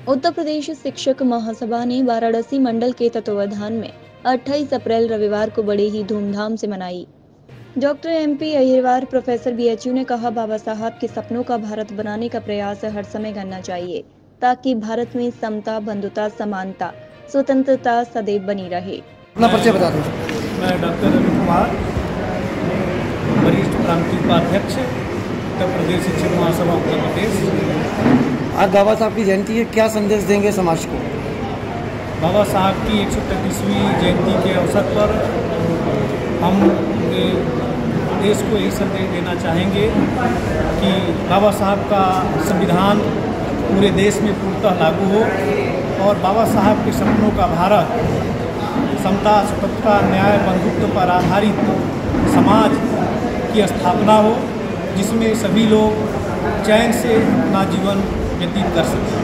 उत्तर प्रदेश शिक्षक महासभा ने वाराणसी मंडल के तत्वावधान में 28 अप्रैल रविवार को बड़े ही धूमधाम से मनाई। Doctor MP Ahirwar professor BHU ने कहा, बाबा साहब के सपनों का भारत बनाने का प्रयास हर समय करना चाहिए ताकि भारत में समता, बंधुता, समानता, स्वतंत्रता सदैव बनी रहे। अपना परिचय बता दो। मैं डॉक्टर रवि कुमार, वरिष्ठ प्रांतीय उपाध्यक्ष, उत्तर प्रदेश शिक्षक महासभा उत्तर प्रदेश। आज बाबा साहब की जयंती है, क्या संदेश देंगे समाज को? बाबा साहब की 133वीं जयंती के अवसर पर हम देश को यही संदेश देना चाहेंगे कि बाबा साहब का संविधान पूरे देश में पूर्णतः लागू हो और बाबा साहब के सपनों का भारत समता, स्वतंत्रता, न्याय, बंधुत्व पर आधारित समाज की स्थापना हो, जिसमें सभी लोग चैन से अपना जीवन व्यतीत कर सकें।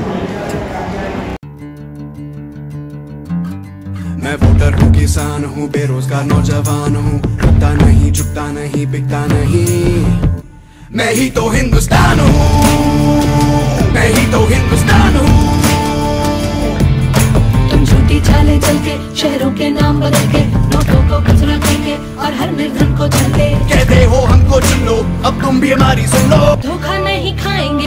मैं वोटर हूँ, किसान हूँ, बेरोजगार नौजवान हूँ, रुकता नहीं, झुकता नहीं, बिकता नहीं, मैं ही तो हिंदुस्तान हूँ, मैं ही तो हिंदुस्तान हूँ। तुम झूठी चालें चल के, शहरों के नाम बदल के, नोटों को कचरा करके और हर निर्धन को छल के कहते हो हमको चुन लो, अब तुम भी हमारी सुन लो। धोखा नहीं खाएंगे।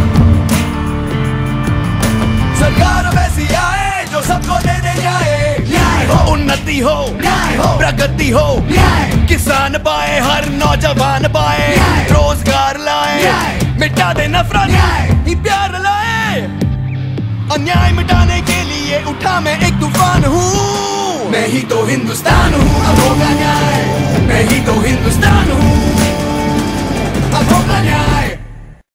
सरकार वैसी आए जो सबको दे दे न्याय, न्याय हो, उन्नति हो, न्याय हो, प्रगति हो, न्याय, किसान पाए, हर नौजवान पाए, रोजगार लाए, मिटा दे नफरत, न्याय, प्यार लाए, अन्याय मिटाने के लिए उठा मैं एक तूफान हूँ, मैं ही तो हिंदुस्तान हूँ, अब होगा न्याय, मैं ही